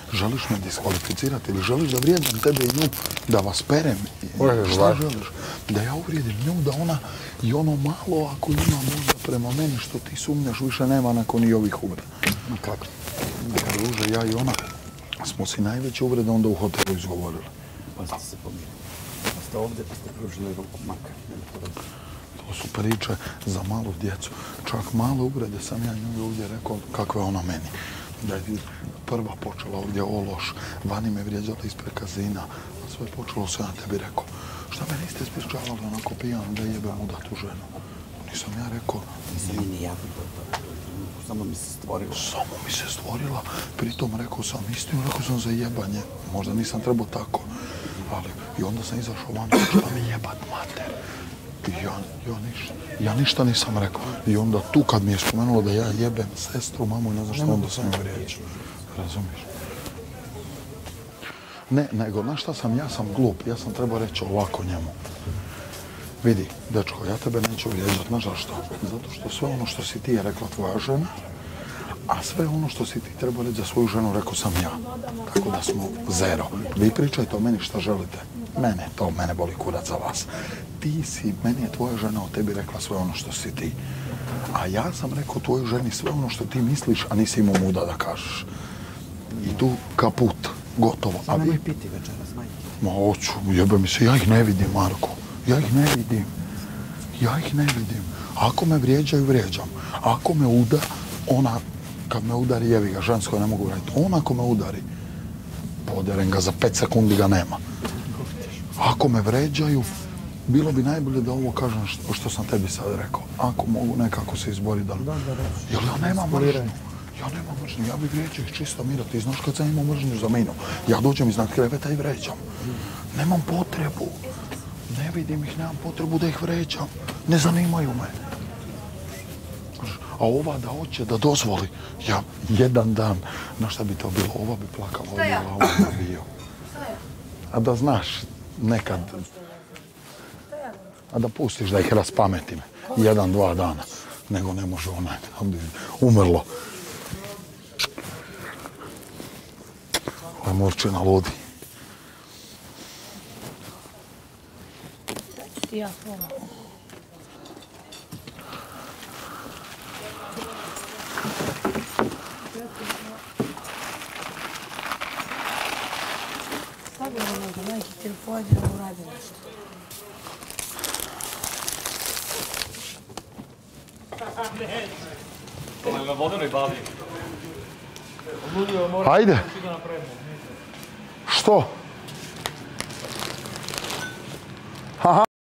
želiš me diskvalificirati ili želiš da vrijeđam tebe i nju, da vas perem? Šta želiš? Da ja uvrijedim nju, da ona i ono malo ako ima možda prema meni što ti sumnjaš više nema nakon i ovih uvreda. Kako? Druže, ja i ona smo si najveće uvrede onda u hotelu izgovorili. Pa ste se pomirili. Pa ste ovdje, pa ste pružili ruku makar. To su priče za malu djecu. Čak male uvrede sam ja njoj ovdje rekao kakva je ona meni. Da je prva počela ovdje ološ, vani me vrijeđala ispred kazina. A sve je počelo, sve na tebi rekao. Šta me niste sprječavali onako pijano da jebem uda tu ženu? Nisam ja rekao. Nisam mi ni javno to. Samo mi se stvorila. Samo mi se stvorila. Pritom rekao sam istinu, rekao sam za jebanje. Možda nisam trebao tako. Ali i onda sam izašao van, šta me jebat mater. Ja ništa nisam rekao. I onda tu kad mi je spomenulo da ja jebem sestru, mamu i ne znam što, onda sam joj riječ. Razumiješ? Ne, nego, znaš šta sam, ja sam glup. Ja sam trebao reći ovako njemu. Vidi, dečko, ja tebe neću vrijeđati, znaš zašto? Zato što sve ono što si ti je rekla tvoja žena, a sve ono što si ti trebao reći za svoju ženu rekao sam ja. Tako da smo zero. Vi pričajte o meni šta želite. Mene boli kurac za vas. Meni je tvoja žena o tebi rekla sve ono što si ti. A ja sam rekao tvojoj ženi sve ono što ti misliš, a nisi imao muda da kažeš. I tu kaput, gotovo. Samo nemoj piti večeras, majke. Ma hoću, jebe mi se, ja ih ne vidim, Marko. Ja ih ne vidim. Ako me vrijeđaju, vrijeđam. Ako me kad me udari, jevi ga, žensko ne mogu raditi. On ako me udari, poderem ga za 5 sekundi ga nema. Ako me vređaju, bilo bi najbolje da ovo kažem što sam tebi sad rekao. Ako mogu nekako se izboriti da... Jer ja nemam mržnju. Ja bih vrijeđao ih čista mira. Ti znaš kad sam imao mržnju za minu. Ja dođem iznad kreveta i vređam. Nemam potrebu. Ne vidim ih, nemam potrebu da ih vređam. Ne zanimaju me. A ova da hoće, da dozvoli, ja jedan dan, na šta bi to bilo, ova bi plakala, ova bi bio. A da znaš, nekad, a da pustiš da ih raspametim, 1-2 dana, nego ne može ona, umrlo. Ovo je Murčina ludi. Ja, hvala. Stavio nego neki telefon da uradi nešto. Me vodeno i bavi. Ajde. Što?